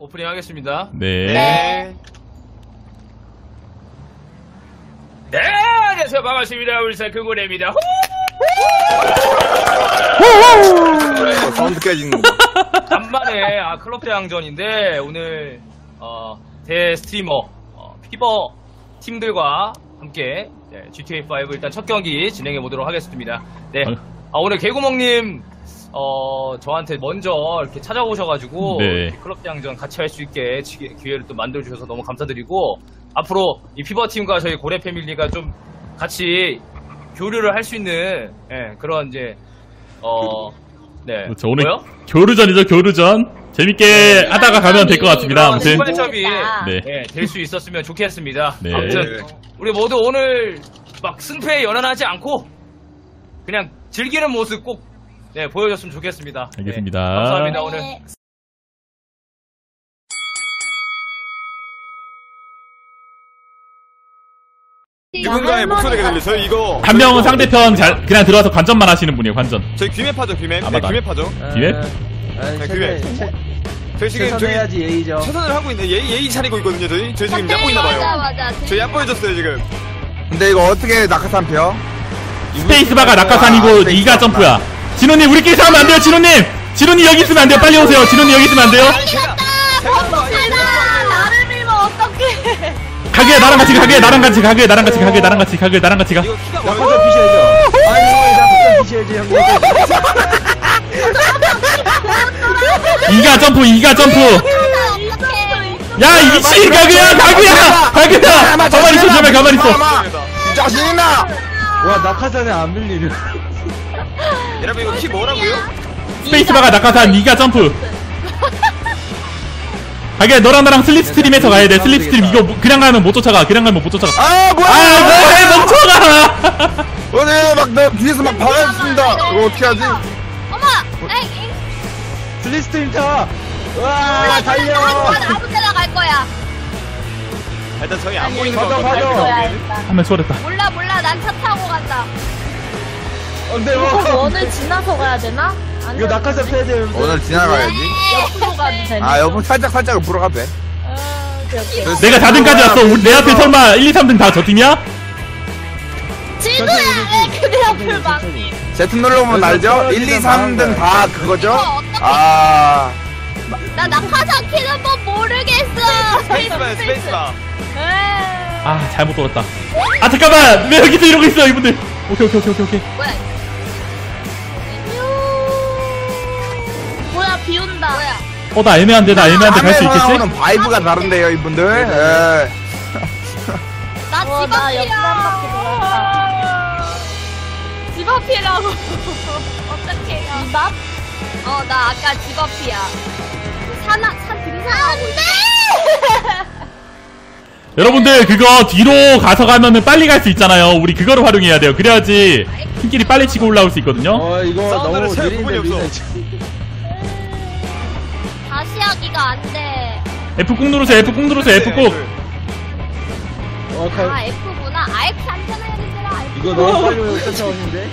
오프닝 하겠습니다. 네. 네, 안녕하세요. 반갑습니다. 울산 큰고래입니다. 사운드 깨지는 거. 간만에 클럽 대항전인데 오늘 대 스트리머 피버 팀들과 함께 GTA5 일단 첫 경기 진행해 보도록 하겠습니다. 네, 오늘 개구멍님 저한테 먼저 이렇게 찾아오셔가지고 네. 클럽 대항전 같이 할 수 있게 기회를 또 만들어주셔서 너무 감사드리고, 앞으로 이 피버팀과 저희 고래 패밀리가 좀 같이 교류를 할 수 있는 그런 이제 네. 그렇죠. 오늘 뭐요? 교류전이죠, 교류전. 재밌게 하다가 가면 될 것 같습니다. 아무튼. 출발점이 네. 될 수 있었으면 좋겠습니다. 네. 아무튼 우리 모두 오늘 막 승패에 연연하지 않고 그냥 즐기는 모습 꼭 보여줬으면 좋겠습니다. 알겠습니다. 네, 감사합니다. 오늘. 누군가의 목소리가 들려요. 저희 이거 한 명은 상대편 그냥 들어와서 관전만 하시는 분이에요, 관전. 저희 귀맵하죠, 귀맵. 아, 네, 맞다. 귀맵하죠. 기회? 귀맵. 저희 지금 저기 해야지 예의죠. 최선을 하고 있는데 예의 차리고 있거든요. 저희 지금 얕보 있나 봐요. 맞아. 저희 얕보해줬어요 지금. 근데 이거 어떻게 낙하산 펴? 스페이스바가 낙하산이고 2가 점프야. 진호님, 우리끼리 싸우면 안 돼요, 진호님! 진호님 여기 있으면 안 돼요, 빨리 오세요. 진호님 여기 있으면 안 돼요. 나를 밀면 어떡해. 가게, 나랑 같이 가게, 나랑 같이 가게, 나랑 같이 가게, 나랑 같이 가게, 나랑 같이 가. 이거 키가 낙하산 뭐예요? 피셔야죠. 아니, 낙하산 피셔야지, 형님. 2가 점프, 2가 점프! 야, 이 미친 가게야, 가게야! 가만히 있어, 제발 가만히 있어. 자신 있나? 와, 낙하산에 안 밀리는. 여러분 이거 키 뭐라고요? 스페이스바가 낙하산, 2가 점프. 가게, 너랑 나랑 슬립스트림에서 가야 돼. 슬립스트림 이거 그냥 가면 못 쫓아가. 그냥 가면 못 쫓아가. 아 뭐야? 아, 뭐해, 멍청아! 오늘 막내 뒤에서 막 박아줬습니다. 이거 어떻게 하지? 어머, 에이, 슬리스트림 타! 와, 몰라, 달려! 아무 데나 갈 거야. 일단 저희 안 보이는 가자, 거 가자. 한 명 추월했다. 몰라, 난 차 타고 간다. 안 돼, 와. 원을 지나서 가야 되나? 이거 낙하산 펴야 돼요. 오늘 지나가야지. 옆으로 가도 되나? 아 여보 살짝 옆으로 가도 돼. 오케이. 내가 4등까지 왔어. 내 앞에 설마 1, 2, 3등 다 저 팀이야? 지구야, 왜 그대 앞을 막니? Z 눌러보면 알죠? 1, 2, 3등 다 그거죠? 어떡해. 아 나 낙하산 키는 법 모르겠어. 스페이스바. 아, 잘못 돌았다. 아, 잠깐만! 왜 여기서 이러고 있어, 이분들! 오케이. 뭐야? 뭐야, 비 온다. 뭐야? 나 애매한데 갈 수 있겠지? 하는 바이브가 다른데요 이분들. 예. 나 와, 집 나 옆에 한 바퀴 앞이야. 집 앞이라고. 어떡해. 집 앞? 나 아까 집 앞이야. 산 등산하고 있어. 여러분들, 그거 뒤로 가서 가면은 빨리 갈 수 있잖아요. 우리 그거를 활용해야 돼요. 그래야지 팀끼리 빨리 치고 올라올 수 있거든요. 이거 사운드를 너무 채울 느린데, 부분이 미네. 다시 하기가 안 돼. F 꾹 누르세요, F 꾹 누르세요, F 꾹! 아, F구나. X 안 되나, 얘들아. 이거 너무 빨리 쫓아오는데?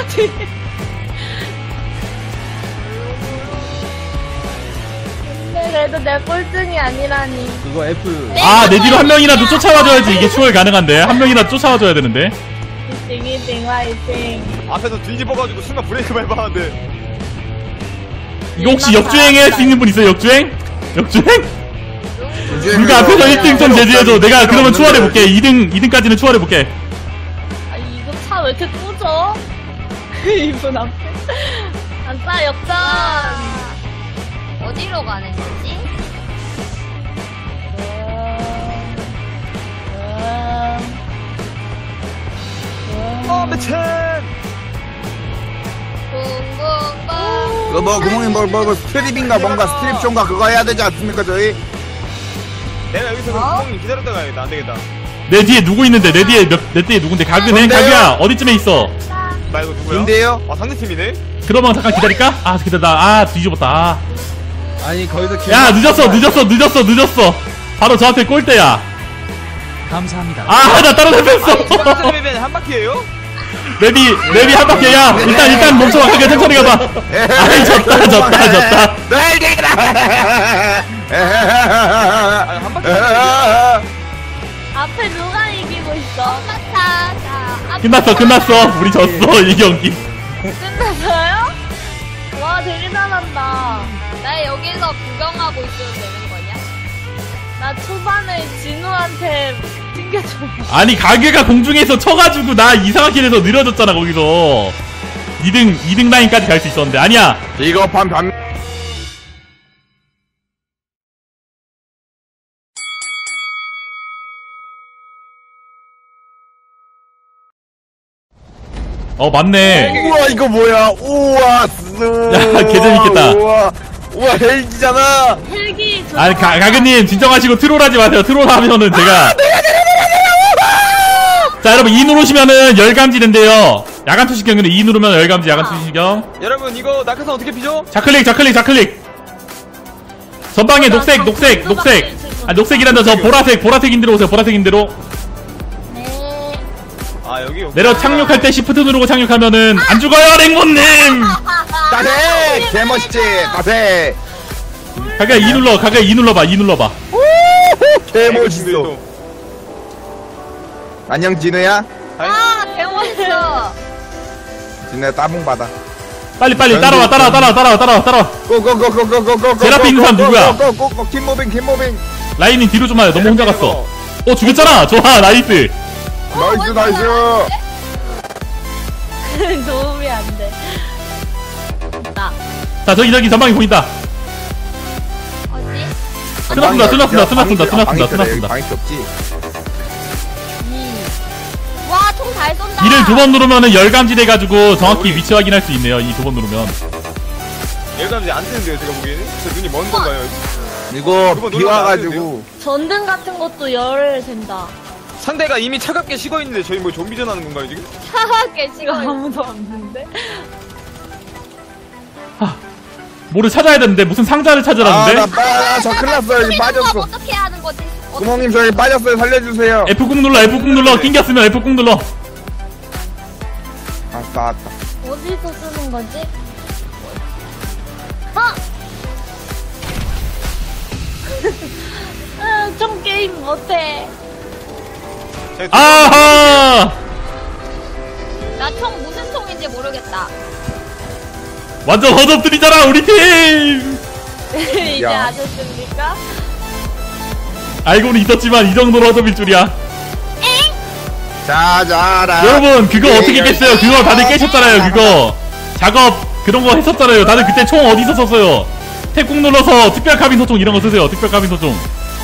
근데 그래도 내 꼴등이 아니라니. 그거 F. 아, 내 뒤로 한 명이라도 쫓아와줘야지 이게 추월 가능한데. 한 명이라도 쫓아와줘야 되는데. 화이팅, 화이팅. 앞에서 뒤집어가지고 순간 브레이크 밟았는데. 이거 혹시 역주행 할 수 있는 분 있어요, 역주행? 역주행? 누가 앞에서 1등 좀 제지해줘. 내가 그러면 추월해볼게. 2등까지는 추월해볼게. 아, 이거 차 왜 이렇게 꾸져? 이분 앞에. 아싸, 역전. 어디로 가는 거지? 미친. 붕붕붕. 그거 뭐 구멍이 뭐 스트립인가 뭔가 스트립쇼인가 그거 해야 되지 않습니까 저희? 내가 여기서 구멍님 기다렸다 가야겠다. 안 되겠다. 내 뒤에 누구 있는데? 내 뒤에 누군데? 가그네? 뭔데요? 가그야, 어디쯤에 있어? 나 이거 누구야? 근데요? 상대팀이네? 그러면 잠깐 기다릴까? 아, 기다려. 뒤집었다. 아니, 거기서 야, 늦었어. 바로 저한테 골대야. 감사합니다. 아, 나 따로 잡혔어. 상대팀이면 한 바퀴예요? 랩이 한 바퀴야. 일단 멈춰봐. 가게 천천히 가봐. 아이, 졌다. 널 되라. 끝났어. 우리 졌어, 이 경기. 끝났어요? 와, 되게 잘한다. 나 여기서 구경하고 있어도 되는 거냐? 나 초반에 진우한테 튕겨줘. 아니, 가게가 공중에서 쳐가지고 나 이상하게 돼서 느려졌잖아, 거기서. 2등 라인까지 갈 수 있었는데. 아니야. 비겁한 변 맞네. 우와 이거 뭐야 우와 야, 개재밌겠다. 우와 헬기잖아. 헬기 저. 아니, 가그님, 진정하시고 트롤하지 마세요. 트롤하면은 제가. 자, 여러분, 2 누르시면은 열감지 된대요. 야간 투시경인데 2 누르면 열감지, 야간 투시경. 여러분 이거 낙하산 어떻게 피죠? 좌클릭. 전방에 녹색. 아, 녹색이란다. 저 보라색인 대로 오세요. 보라색인 대로. 네. 아 여기 내려 착륙할 때 시프트 누르고 착륙하면은 안 죽어요, 랭모님! 따세 개멋있지 따세 가게 2 눌러봐. 개멋있어. 안녕 진우야. 아, 개멋있어. 진우야 따봉 받아. 빨리 따라와. 고고고고고고고. 제라피 있는 사람 누구야? 고고고 킴모빙. 라인님 뒤로 좀 와요. 너무 혼자 갔어. 죽였잖아. 좋아, 나이스. 나이스. 도움이 안 돼. 나. 자, 저기 전방에 보인다. 어디? 스나쓴다. 방이 없지. 와, 총 잘 쏜다. 이를 2번 누르면은 열감지 돼가지고 정확히 위치 확인할 수 있네요. 이 2번 누르면. 열감지 안 뜨는데요 제가 보기에는? 저 눈이 먼 건가요? 이거 그거 비 눌러도 안 와가지고 전등 같은 것도 열 된다. 상대가 이미 차갑게 식어있는데 저희 뭐 좀비전 하는 건가요 지금? 차갑게 이거 지금. 아무도 없는데. 뭐를 찾아야 되는데 무슨 상자를 찾으라는데? 저 큰일 났어요. 여기 빠졌어. 어떻게 하는 거지? 구멍님 저기 빠졌어요. 살려주세요. F 꾹 눌러. 낑겼으면 F 꾹 눌러. 왔다. 어디서 쓰는 거지? 좀 게임 못해. 아하! 나 총 무슨 총인지 모르겠다. 완전 허접들이잖아, 우리 팀! 이제 야. 아셨습니까? 알고는 있었지만 이 정도로 허접일 줄이야. 자자라. 여러분, 그거 어떻게 깼어요? 그거 다들 깨셨잖아요, 그거. 작업, 그런 거 했었잖아요. 다들 그때 총 어디서 썼어요? 탭 꾹 눌러서 특별 카빈 소총 이런 거 쓰세요. 특별 카빈 소총.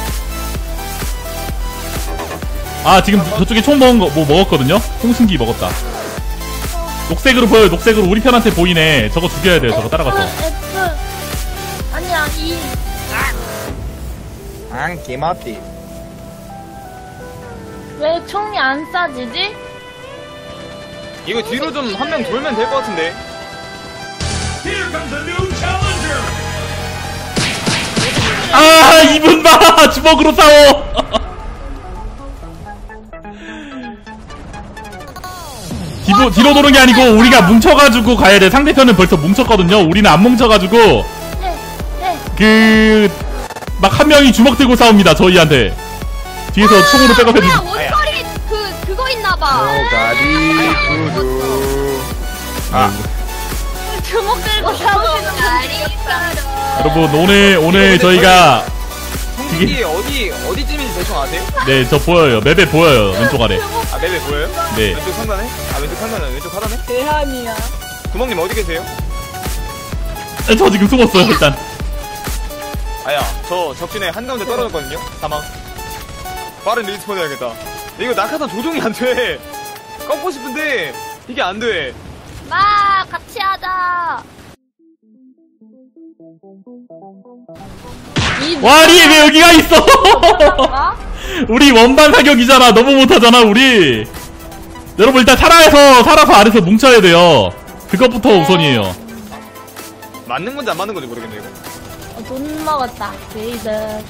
아, 지금 저쪽에 총 먹은 거, 뭐 먹었거든요? 총승기 먹었다. 녹색으로 보여요, 녹색으로. 우리 편한테 보이네. 저거 죽여야 돼요, 저거 따라가서. F. 아니야, E. 개맛띠. 왜 총이 안 쏴지지? 이거 뒤로 좀 한 명 돌면 될 것 같은데. 아, 이분 봐! 주먹으로 싸워! 뒤로 도는 게 아니고 우리가 뭉쳐가지고 가야 돼. 상대편은 벌써 뭉쳤거든요. 우리는 안 뭉쳐가지고 막 한 명이 주먹 들고 싸웁니다. 저희한테 뒤에서 총으로 백업해 주고. 원거리 그거 있나봐. 노가리 구두. 주먹 들고 싸우시는 분들이 있어. 여러분, 오늘 저희가 성격이 어디쯤인지 대충 아세요? 네, 저 보여요. 맵에 보여요. 왼쪽 아래. 아 맵에 보여요? 네. 왼쪽 상단에? 아 왼쪽 상단에 왼쪽 하단에? 대한이야. 구멍님 어디 계세요? 저 지금 숨었어요. 일단. 아야 저 적진에 한가운데 떨어졌거든요. 사망. 빠른 리스폰 해야겠다. 이거 낙하산 조종이 안 돼. 꺾고 싶은데 이게 안 돼. 마, 같이 하자. 와리 왜 여기가 있어? 우리 원반 사격이잖아. 너무 못하잖아 우리. 여러분 일단 살아서 아래서 뭉쳐야 돼요. 그것부터 우선이에요. 맞는 건지 안 맞는 건지 모르겠네 이거. 돈 먹었다. 레이더.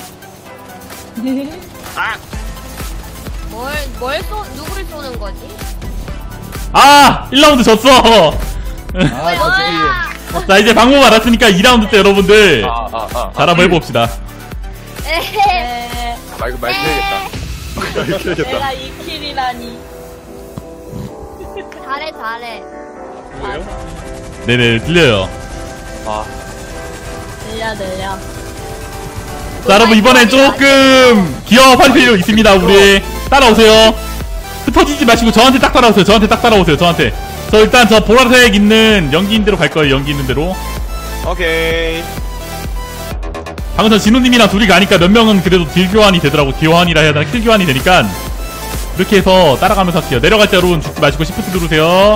아! 누구를 쏘는 거지? 아! 1라운드 졌어. 뭐야? 자, 이제 방법 알았으니까 2라운드 때 여러분들 잘 한번 해봅시다. 에헤. 말 해야겠다. 내가 2킬이라니. 잘해, 잘해. 뭐예요? 네네, 들려요. 아, 늘려. 자, 여러분, 이번엔 조금 기어할 필요 있습니다, 우리. 따라오세요. 흩어지지 마시고 저한테 딱 따라오세요. 저한테 딱 따라오세요, 저한테. 저 일단 저 보라색 있는 연기 있는 대로 갈 거예요, 연기 있는 대로. 오케이. 방금 전 진우님이랑 둘이 가니까 몇 명은 그래도 딜 교환이 되더라고. 교환이라 해야 되나? 킬 교환이 되니까. 이렇게 해서 따라가면서 할게요. 내려갈 때 여러분 죽지 마시고 시프트 누르세요.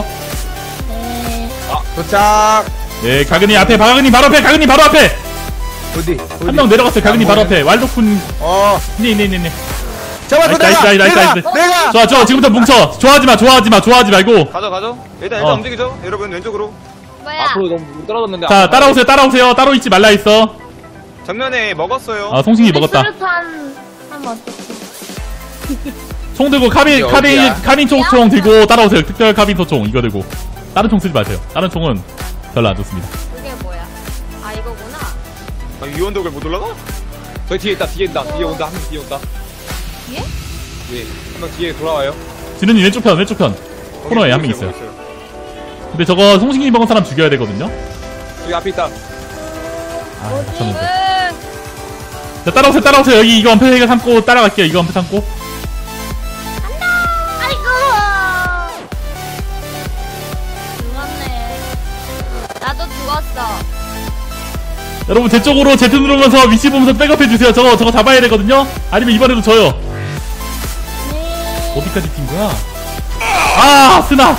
도착. 네, 가근이 앞에, 가근이 바로 앞에, 가근이 바로 앞에! 어디? 한 명 내려갔어요, 가근이 바로 앞에. 왈도쿤. 어. 네. 잡았어, 나이스. 내가. 좋아, 지금부터 뭉쳐. 좋아하지 말고. 가죠. 일단 움직이죠. 여러분, 왼쪽으로. 뭐야? 앞으로 너무 떨어졌는데. 자, 따라오세요. 따로 있지 말라 있어. 정면에 먹었어요. 아, 송신이 먹었다. 수류탄 하면 어떡해. 총 들고 카빈 총 들고 따라오세요. 특별 카빈 소총 이거 들고. 다른 총 쓰지 마세요. 다른 총은 별로 안 좋습니다. 그게 뭐야? 아, 이거구나. 아, 유언덕을 못 올라가? 저희 뒤에 있다. 뒤에 온다. 한 명 뒤에 온다. 뒤에? 네. 한 명 뒤에 돌아와요. 진우님 왼쪽 편. 코너에 한 명 있어요. 근데 저거 송신이 먹은 사람 죽여야 되거든요. 여기 앞에 있다. 아, 저는 응. 자, 따라오세요. 여기 이거 엄폐가 삼고 따라갈게요. 이거 엄폐 삼고. 아이고! 죽었네. 나도 죽었어. 여러분 제 쪽으로 Z 누르면서 위치 보면서 백업해주세요. 저거 잡아야 되거든요. 아니면 이번에도 져요. 어디까지 뛴 거야? 아, 스나.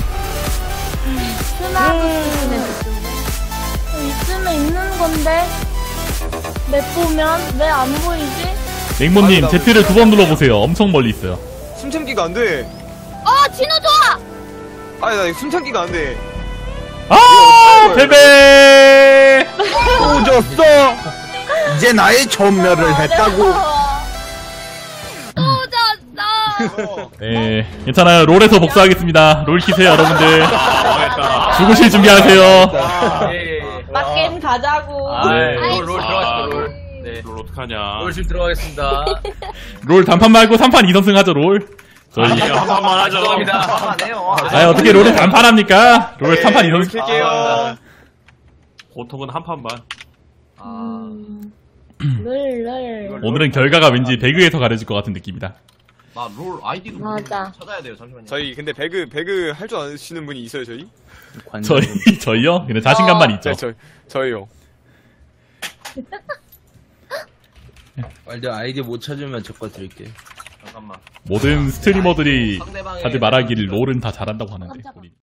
있으면 있는 건데. 맵 보면 왜 안 보이지? 맹모님 Z를 2번 눌러보세요. 엄청 멀리 있어요. 숨 참기가 안 돼. 진우 좋아! 아니, 나 숨 참기가 안 돼. 아, 패배. 또 졌어. 이제 나의 전멸을 했다고. 또 졌어! 네, 괜찮아요. 롤에서 복수하겠습니다. 롤 키세요, 여러분들. 죽으실 준비하세요. 맞게임 가자고. 롤 들어가시죠, 롤. 네. 롤 어떡하냐. 롤 지금 들어가겠습니다. 롤 단판 말고 3판 2선승 하죠, 롤. 저희. 한 번만 하죠. 죄송합니다. 아, 어떻게 롤을 단판 합니까? 롤 3판 2선승. 킬게요. 고통은 한 판만. 롤. 오늘은 결과가 왠지 배그에서 가려질 것 같은 느낌이다. 롤 아이디도 맞아. 찾아야 돼요, 잠시만요. 저희, 근데 배그 할 줄 아시는 분이 있어요, 저희? 저희요? 그냥 자신감만 있죠. 네, 저희요. 완전 아이디 못 찾으면 저 거 드릴게. 잠깐만. 모든 스트리머들이 상대방의 다들 말하기를 롤은 다 잘한다고 하는데. 우리.